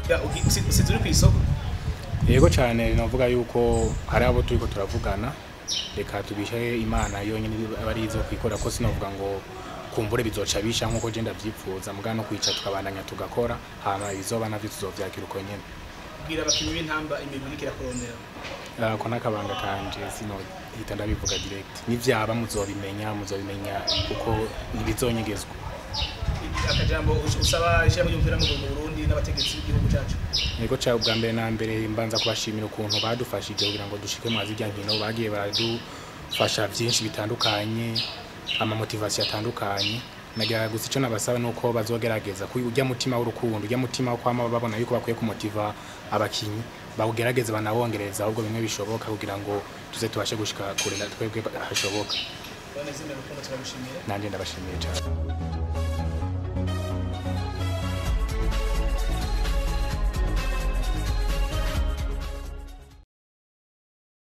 usizuri ku isoko yego cyane navuga yuko hari abo turiko turavugana reka tubishe Imana yonyine barizo kwikora ko sinovuga ngo kumbure bizoca bisha nkuko je ndavyifuza muga no kwica tukabandanya tugakora hama bizoba navyo tuzovyakira uko nyene bwira abakinyi b'intamba imibiri kirakorondera ko nakabanga kanje sino hita ndabivuga direct nivyaba muzobimenya uko nibizonyegezwa akajambo usaba ishema y'umupira mu Burundi n'abategetsi b'igihugu cyacu niko cya ubwa mbere na mbere mbanza kubashimira ukuntu badufashije kugira ngo dushike mu azijya nkino bagiye baradufasha byinshi bitandukanye motivation atandukanye nagira gusa ico nabasaba nuko bazogerageza kujya mutima w'urukundo ujya mutima wo kwama babona yuko bakwiye kumotiva abakinyi bawugerageza banawongereza ahubwo bimwe bishoboka kugira ngo tuze tubashe gushika kure twebwe hashoboka none zimwe rukundo turabishimiye nanje ndabashimiye cyane